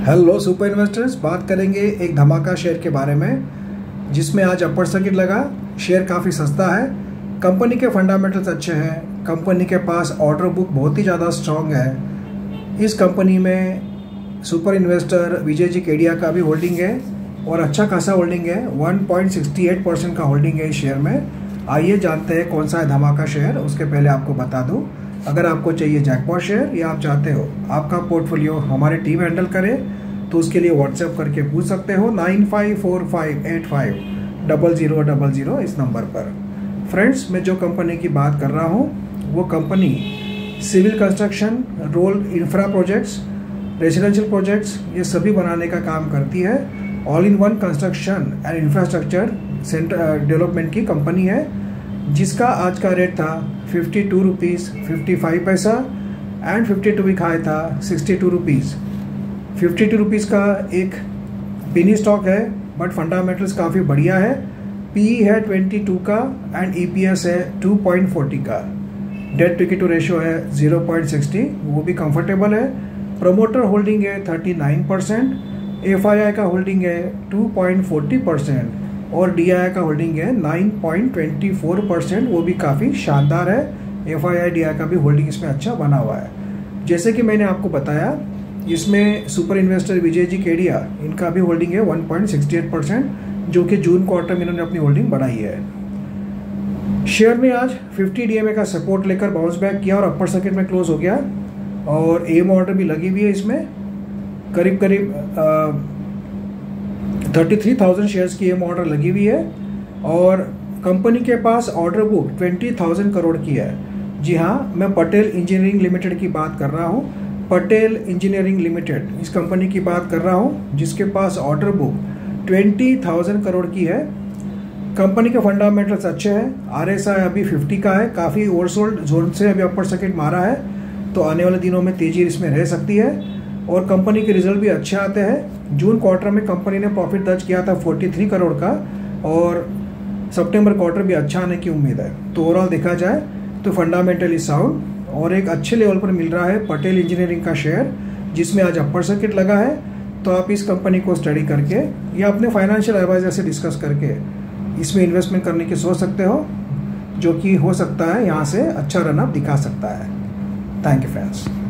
Hello super investors, बात करेंगे एक धमाका शेयर के बारे में जिसमें आज अपर सर्किट लगा। शेयर काफ़ी सस्ता है, कंपनी के फंडामेंटल्स अच्छे हैं, कंपनी के पास ऑर्डर बुक बहुत ही ज़्यादा स्ट्रॉन्ग है। इस कंपनी में सुपर इन्वेस्टर विजय जी केडिया का भी होल्डिंग है और अच्छा खासा होल्डिंग है। 1.68% का होल्डिंग है इस शेयर में। आइए जानते हैं कौन सा है धमाका शेयर। उसके पहले आपको बता दूं, अगर आपको चाहिए जैकपॉट शेयर या आप चाहते हो आपका पोर्टफोलियो हमारी टीम हैंडल करे तो उसके लिए व्हाट्सएप करके पूछ सकते हो 9545850000 इस नंबर पर। फ्रेंड्स, मैं जो कंपनी की बात कर रहा हूँ वो company civil construction, road infra projects, residential projects ये सभी बनाने का काम करती है। All in one construction and infrastructure centre development की कंपनी है, जिसका आज का रेट था 52 रुपीज़ 55 पैसा एंड 52 वीक हाई था 62 रुपीज़। 52 रुपीज़ का एक पेनी स्टॉक है, बट फंडामेंटल्स काफ़ी बढ़िया है। पीई है 22 का एंड ईपीएस है 2.40 का। डेट टू इक्विटी रेशियो है 0.60, वो भी कंफर्टेबल है। प्रमोटर होल्डिंग है 39%, एफआईआई का होल्डिंग है 2.40% और डीआई का होल्डिंग है 9.24%, वो भी काफ़ी शानदार है। एफआईआई डीआई का भी होल्डिंग इसमें अच्छा बना हुआ है। जैसे कि मैंने आपको बताया, इसमें सुपर इन्वेस्टर विजय जी केडिया इनका भी होल्डिंग है 1.68%, जो कि जून क्वार्टर में इन्होंने अपनी होल्डिंग बढ़ाई है। शेयर में आज 50 डीएमए का सपोर्ट लेकर बाउंस बैक किया और अपर सर्किट में क्लोज हो गया और एम ऑर्डर भी लगी हुई है। इसमें करीब 33,000 शेयर्स की एम ऑर्डर लगी हुई है और कंपनी के पास ऑर्डर बुक 20,000 करोड़ की है। जी हाँ, मैं पटेल इंजीनियरिंग लिमिटेड की बात कर रहा हूँ। पटेल इंजीनियरिंग लिमिटेड इस कंपनी की बात कर रहा हूँ, जिसके पास ऑर्डर बुक 20,000 करोड़ की है। कंपनी के फंडामेंटल्स अच्छे हैं। आरएसआई अभी 50 का है, काफ़ी ओवरसोल्ड जोन से अभी अपर सर्किट मारा है, तो आने वाले दिनों में तेजी इसमें रह सकती है और कंपनी के रिजल्ट भी अच्छे आते हैं। जून क्वार्टर में कंपनी ने प्रॉफिट दर्ज किया था 43 करोड़ का और सितंबर क्वार्टर भी अच्छा आने की उम्मीद है। तो ओवरऑल देखा जाए तो फंडामेंटली साउंड और एक अच्छे लेवल पर मिल रहा है पटेल इंजीनियरिंग का शेयर, जिसमें आज अपर सर्किट लगा है। तो आप इस कंपनी को स्टडी करके या अपने फाइनेंशियल एडवाइजर से डिस्कस करके इसमें इन्वेस्टमेंट करने की सोच सकते हो, जो कि हो सकता है यहाँ से अच्छा रनअप दिखा सकता है। Thank you friends.